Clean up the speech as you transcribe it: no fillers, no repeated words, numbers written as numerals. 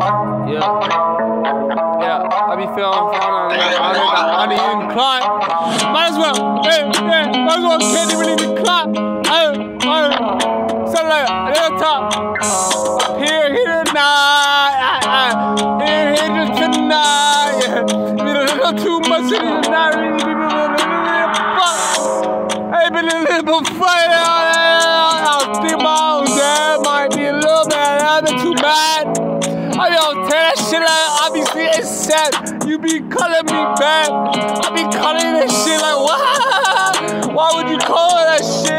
Yeah, I be feeling fun on the incline. Might as well, might as well can't even decline. So like, at the top, up here tonight, here tonight, yeah. Too much in it, not really, hey, been a little fight out the mountains, that might be a little bad, I've been too bad. I don't tell that shit like, obviously it's sad. You be calling me bad. I be calling that shit like, what? Why would you call that shit?